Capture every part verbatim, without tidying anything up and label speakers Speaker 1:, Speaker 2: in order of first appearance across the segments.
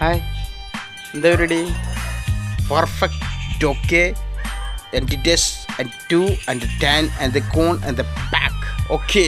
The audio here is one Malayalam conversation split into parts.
Speaker 1: Hi, everybody. Perfect, okay, and this and two and the ten and the cone and the back. Okay.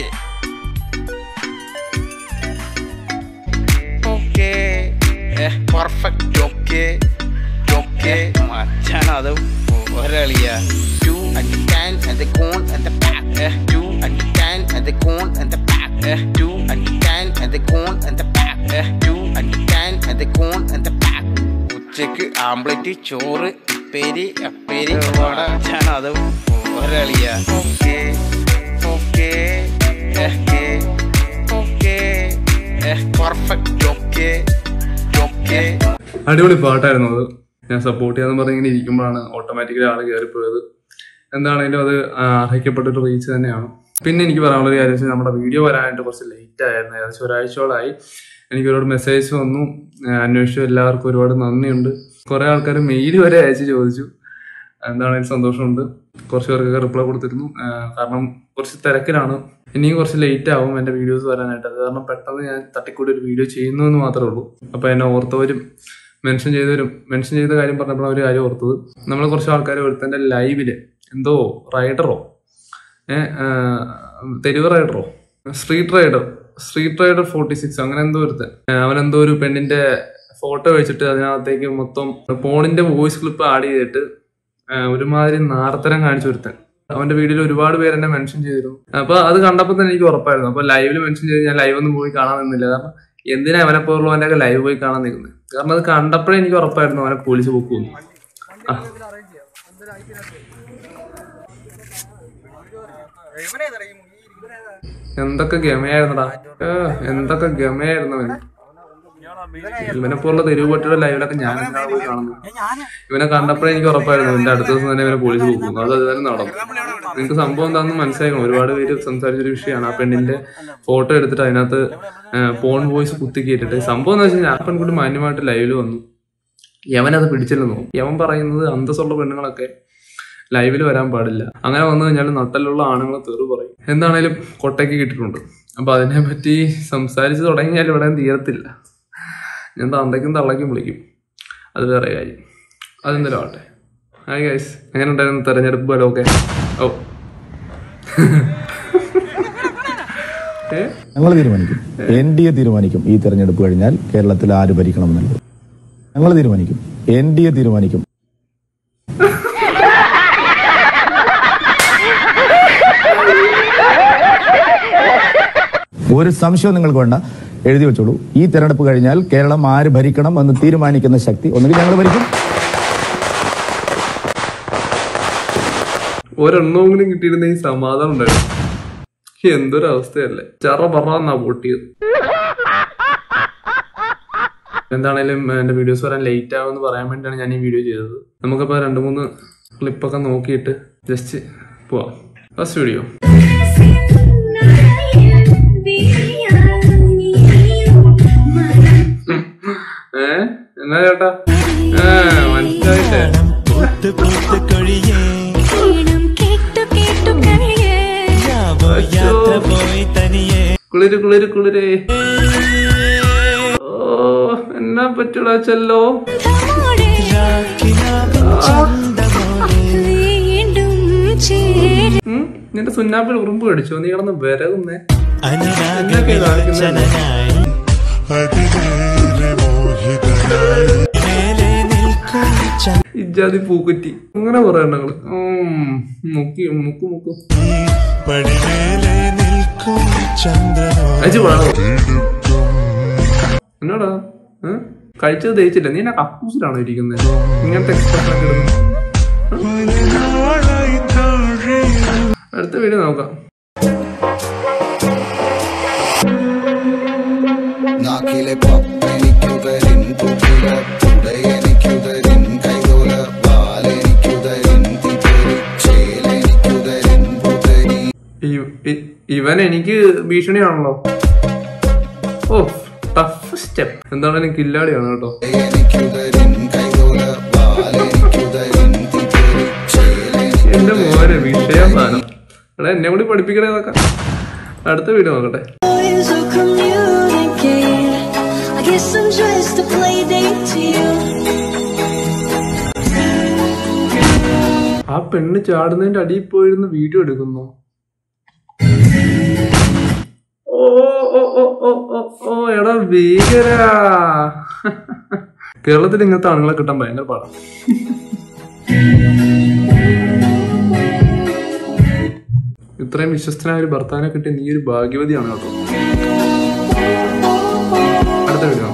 Speaker 1: Okay. Yeah, perfect, okay, okay. Machana adu oraliya. Two and the ten and the cone and the back. Yeah, two and the ten and the cone and the back. Yeah, two and the ten and the cone and the back. Yeah, two and the ten and the cone and the back. Uchekku omelette ചോറ് പെരി അപ്പേരി വട മച്ചാന adu oraliya. Okay. Okay. Okay. Okay. Yeah, perfect, okay.
Speaker 2: അടിപൊളി പാട്ടായിരുന്നു അത്. ഞാൻ സപ്പോർട്ട് ചെയ്യാന്ന് പറഞ്ഞ് ഇങ്ങനെ ഇരിക്കുമ്പോഴാണ് ഓട്ടോമാറ്റിക്കലി ആൾ കയറിപ്പോയത്. എന്താണെങ്കിലും അത് അർഹിക്കപ്പെട്ടൊരു റീച്ച് തന്നെയാണ്. പിന്നെ എനിക്ക് പറയാനുള്ള ഒരു കാര്യം വെച്ചാൽ നമ്മുടെ വീഡിയോ വരാനായിട്ട് കുറച്ച് ലേറ്റ് ആയിരുന്നു. ഏകദേശം ഒരാഴ്ചയോളായി. എനിക്ക് ഒരുപാട് മെസ്സേജ് വന്നു, അന്വേഷിച്ചു. എല്ലാവർക്കും ഒരുപാട് നന്ദിയുണ്ട്. കുറെ ആൾക്കാർ മെയിൽ വരെ അയച്ച് ചോദിച്ചു. എന്താണെങ്കിലും സന്തോഷമുണ്ട്. കുറച്ച് പേർക്കൊക്കെ റിപ്ലൈ കൊടുത്തിരുന്നു. കാരണം കുറച്ച് തിരക്കിലാണ്. ഇനിയും കുറച്ച് ലേറ്റ് ആവും എൻ്റെ വീഡിയോസ് വരാനായിട്ട്. അത് കാരണം പെട്ടെന്ന് ഞാൻ തട്ടിക്കൂടി ഒരു വീഡിയോ ചെയ്യുന്നു എന്ന് മാത്രമേ ഉള്ളൂ. അപ്പോൾ എന്നെ ഓർത്തവരും മെൻഷൻ ചെയ്തവരും മെൻഷൻ ചെയ്ത കാര്യം പറഞ്ഞപ്പോൾ ഒരു കാര്യം ഓർത്തത്, നമ്മൾ കുറച്ച് ആൾക്കാർ ഒരുത്തൻ്റെ ലൈവില് എന്തോ റൈഡറോ ഏഹ് തെരുവ് റൈഡറോ street rider street rider forty six അങ്ങനെ എന്തോ ഒരുത്തൻ അവനെന്തോ ഒരു പെണ്ണിന്റെ ഫോട്ടോ വെച്ചിട്ട് അതിനകത്തേക്ക് മൊത്തം ഫോണിന്റെ വോയിസ് ക്ലിപ്പ് ആഡ് ചെയ്തിട്ട് ഒരുമാതിരി നാർത്തരം കാണിച്ചു ഒരുത്തൻ. അവന്റെ വീഡിയോയിൽ ഒരുപാട് പേര് എന്നെ മെൻഷൻ ചെയ്തിരുന്നു. അപ്പൊ അത് കണ്ടപ്പോൾ തന്നെ എനിക്ക് ഉറപ്പായിരുന്നു. അപ്പൊ ലൈവിൽ മെൻഷൻ ചെയ്ത് ഞാൻ ലൈവ് ഒന്നും പോയി കാണാൻ നിന്നില്ല. കാരണം എന്തിനാ അവനെ പോലുള്ളവന്റെ ഒക്കെ ലൈവ് പോയി കാണാൻ നിൽക്കുന്നത്? കാരണം അത് കണ്ടപ്പോഴേ എനിക്ക് ഉറപ്പായിരുന്നു അവനെ പോലീസ് പൊക്കുന്നു. എന്തൊക്കെ ഗമയായിരുന്നടാ, എന്തൊക്കെ ഗമയായിരുന്നു അവന്. ഇവനെ പോലുള്ള തെരുവ് പട്ടിയുടെ ലൈവിലൊക്കെ ഞാൻ കാണുന്നു. ഇവനെ കണ്ടപ്പോഴേ എനിക്ക് ഉറപ്പായിരുന്നു എന്റെ അടുത്ത ദിവസം തന്നെ ഇവനെ പോലീസ് പോകുന്നു. അത് അതുതന്നെ നടന്നു. നിങ്ങൾക്ക് സംഭവം എന്താണെന്ന് മനസ്സിലാക്കണം. ഒരുപാട് പേര് സംസാരിച്ചൊരു വിഷയമാണ്. ആ പെണ്ണിന്റെ ഫോട്ടോ എടുത്തിട്ട് അതിനകത്ത് ഫോൺ വോയിസ് കുത്തി കയറ്റിട്ട് സംഭവം എന്ന് വെച്ചാൽ ഞാൻ പെൺകുട്ടി മാന്യമായിട്ട് ലൈവിൽ വന്നു. യവനത് പിടിച്ചില്ലെന്നോ. യവൻ പറയുന്നത് അന്തസ്സുള്ള പെണ്ണുങ്ങളൊക്കെ ലൈവിൽ വരാൻ പാടില്ല, അങ്ങനെ വന്നു കഴിഞ്ഞാൽ നട്ടലുള്ള ആണുങ്ങളെ തെറി പറയും. എന്താണേലും കൊട്ടയ്ക്ക് കിട്ടിയിട്ടുണ്ട്. അപ്പൊ അതിനെ പറ്റി സംസാരിച്ച് തുടങ്ങിയാൽ ഇവിടെ തീരത്തില്ല. ഞാൻ തന്തയ്ക്കും തള്ളയ്ക്കും വിളിക്കും, അത് വേറെ കാര്യം. അതെന്തായാലും ആവട്ടെ. ഹായ് ഗൈസ്, എങ്ങനെ ഉണ്ടായിരുന്നു തെരഞ്ഞെടുപ്പ് ഫലമൊക്കെ? ഓ
Speaker 3: ഞങ്ങൾ തീരുമാനിക്കും, എൻ ഡി എ തീരുമാനിക്കും ഈ തെരഞ്ഞെടുപ്പ് കഴിഞ്ഞാൽ കേരളത്തിൽ ആര് ഭരിക്കണമെന്നുള്ളത്. ഞങ്ങൾ തീരുമാനിക്കും, എൻ ഡി എ തീരുമാനിക്കും. ഒരു സംശയവും നിങ്ങൾക്ക് വേണ്ട, എഴുതി വെച്ചോളൂ. ഈ തെരഞ്ഞെടുപ്പ് കഴിഞ്ഞാൽ കേരളം ആര് ഭരിക്കണം എന്ന് തീരുമാനിക്കുന്ന ശക്തി ഒന്നുകിൽ ഞങ്ങൾ ഭരിക്കും.
Speaker 2: ഒരെണ്ണമെങ്കിലും കിട്ടിയിരുന്ന ഈ സമാധാനം ഉണ്ടായിരുന്നു. എന്തൊരവസ്ഥയല്ലേ, ചറ പറന്നാ പൊട്ടിയത്. എന്താണേലും എന്റെ വീഡിയോസ് വരാൻ ലേറ്റ് ആവുമെന്ന് പറയാൻ വേണ്ടിയാണ് ഞാൻ ഈ വീഡിയോ ചെയ്തത്. നമുക്കിപ്പോ രണ്ടു മൂന്ന് ക്ലിപ്പൊക്കെ നോക്കിയിട്ട് ജസ്റ്റ് പോവാം. First video. ഏ എന്നാ ചേട്ടാ മനസ്സിലായിട്ടേ? കുളിര് കുളിര് കുളിരേ. ഓ എന്നാ പറ്റുള്ള ചെല്ലോ. നിന്റെ സുന്നാപ്പിൽ ഉറുമ്പ് കടിച്ചോ? നീ കിടന്ന് വിരകുന്നേ. ഇജാതി പൂക്കുറ്റി അങ്ങനെ കുറെ എണ്ണങ്ങള് മുക്കി മുക്കു മുക്കു എന്നാടാ കഴിച്ചത് തേച്ചില്ല. നീ എന്നെ കക്കൂസിലാണോ ഇരിക്കുന്നത്? ഇങ്ങനത്തെ എക്സ്പ്രഷൻ ഒക്കെ ഇടുന്നു. അടുത്ത വീഡിയോ നോക്കാം. ഇവൻ എനിക്ക് ഭീഷണിയാണല്ലോ. ഓ ടഫ് സ്റ്റെപ്പ്. എന്താണെങ്കിലും കില്ലാടിയാണ് കേട്ടോ. എന്റെ മോനെ വിഷയം സാധനം. എടാ എന്നെ കൂടി പഠിപ്പിക്കണേ നോക്കാം. അടുത്ത വീഡിയോ നോക്കട്ടെ. guess I'm just a play date. പെണ്ണ് ചാടുന്നതിന്റെ അടിയിൽ പോയിരുന്ന് വീഡിയോ എടുക്കുന്നു. ഓ ഓ ഓ ഓ ഓ ഓ എടാ ഭീകരാ. കേരളത്തിൽ ഇങ്ങനത്തെ ആണുങ്ങളെ കിട്ടാൻ ഭയങ്കര പാടാണ്. ഇത്രയും വിശ്വസ്തനായ ഒരു ഭർത്താവിനെ കിട്ടിയ നീ ഒരു ഭാഗ്യവതിയാണ് കേട്ടോ. അടുത്ത വീഡിയോ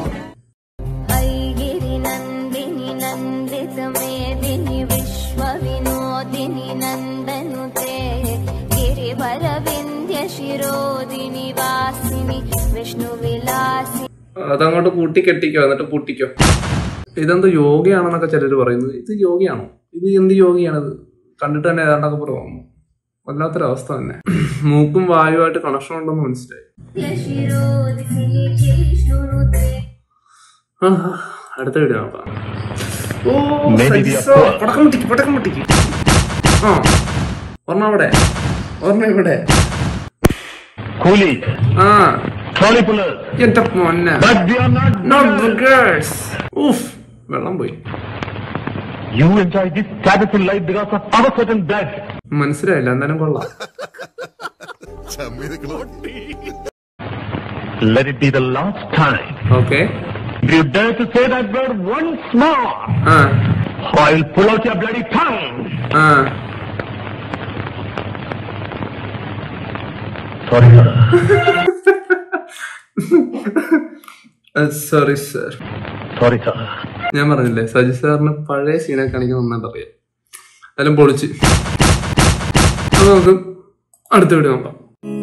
Speaker 2: അതങ്ങോട്ട് കൂട്ടി കെട്ടിക്കോ, എന്നിട്ട് പൂട്ടിക്കോ. ഇതെന്ത് യോഗയാണെന്നൊക്കെ ചിലര് പറയുന്നു. ഇത് യോഗയാണോ? ഇത് എന്ത് യോഗയാണിത്? കണ്ടിട്ട് തന്നെ ഏതാണ്ടൊക്കെ പറയുന്നു. വല്ലാത്തൊരവസ്ഥ തന്നെ. മൂക്കും വായുവായിട്ട് കണക്ഷൻ ഉണ്ടെന്ന് മനസ്സിലായി. അടുത്ത വീഡിയോ നോക്കാം. പടക്കം മുട്ടിക്ക് പടക്കം മുട്ടിക്ക്. ആ ഒരെണ്ണം അവിടെ, ഒരെണ്ണം ഇവിടെ. ആ എന്റെ മോനെ വെള്ളം പോയി. മനസ്സിലായില്ല, എന്തായാലും കൊള്ളാം.
Speaker 4: Let it be the last time.
Speaker 2: Okay.
Speaker 4: If you dare to say that word once more,
Speaker 2: ah,
Speaker 4: I'll pull out your bloody tongue.
Speaker 2: Ah.
Speaker 4: Sorry, sir.
Speaker 2: uh, sorry, sir.
Speaker 4: Sorry, sir.
Speaker 2: ഞാൻ പറഞ്ഞില്ലേ സജി സാറിന് പഴയ സീനെ കാണിക്കാൻ നന്നായിട്ട് അറിയാം. അതെല്ലാം പൊളിച്ച്. അപ്പൊ നമുക്ക് അടുത്ത വീഡിയോ നോക്കാം.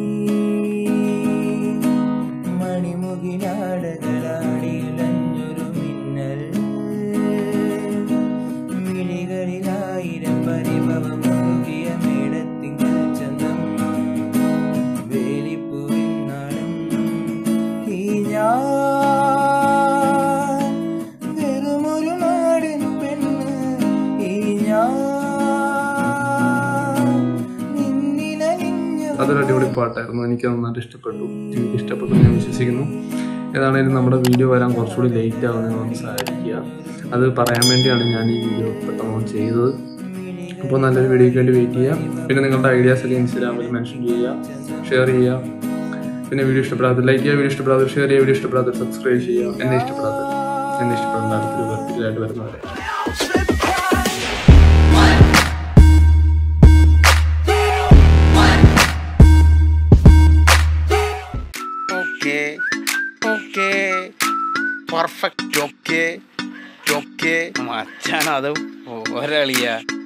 Speaker 2: അതൊരു അടിപൊളി പാട്ടായിരുന്നു. എനിക്ക് നന്നായിട്ട് ഇഷ്ടപ്പെട്ടു. എനിക്ക് ഇഷ്ടപ്പെട്ടു ഞാൻ വിശ്വസിക്കുന്നു. ഏതാണെങ്കിലും നമ്മുടെ വീഡിയോ വരാൻ കുറച്ചുകൂടി ലേറ്റ് ആവുന്നതെന്ന് സഹായിക്കുക. അത് പറയാൻ വേണ്ടിയാണ് ഞാൻ ഈ വീഡിയോ പെട്ടെന്ന് ചെയ്തത്. അപ്പോൾ നല്ലൊരു വീഡിയോയ്ക്ക് വേണ്ടി വെയിറ്റ് ചെയ്യുക. പിന്നെ നിങ്ങളുടെ ഐഡിയാസ് ഒക്കെ ഇൻസ്റ്റാഗ്രാമിൽ മെൻഷൻ ചെയ്യുക, ഷെയർ ചെയ്യുക. പിന്നെ വീഡിയോ ഇഷ്ടപ്പെടാതെ ലൈക്ക് ചെയ്യുക, വീഡിയോ ഇഷ്ടപ്പെടാതെ ഷെയർ ചെയ്യുക, വീഡിയോ ഇഷ്ടപ്പെടാതെ സബ്സ്ക്രൈബ് ചെയ്യുക. എന്നെ ഇഷ്ടപ്പെടാതെ എന്നെ ഇഷ്ടപ്പെടുന്ന അടുത്തൊരു വെർട്ടിക്കലായിട്ട് വരുന്നവരെ.
Speaker 1: Okay, okay, perfect. Okay, okay. മച്ചാനത് ഒരളിയാ.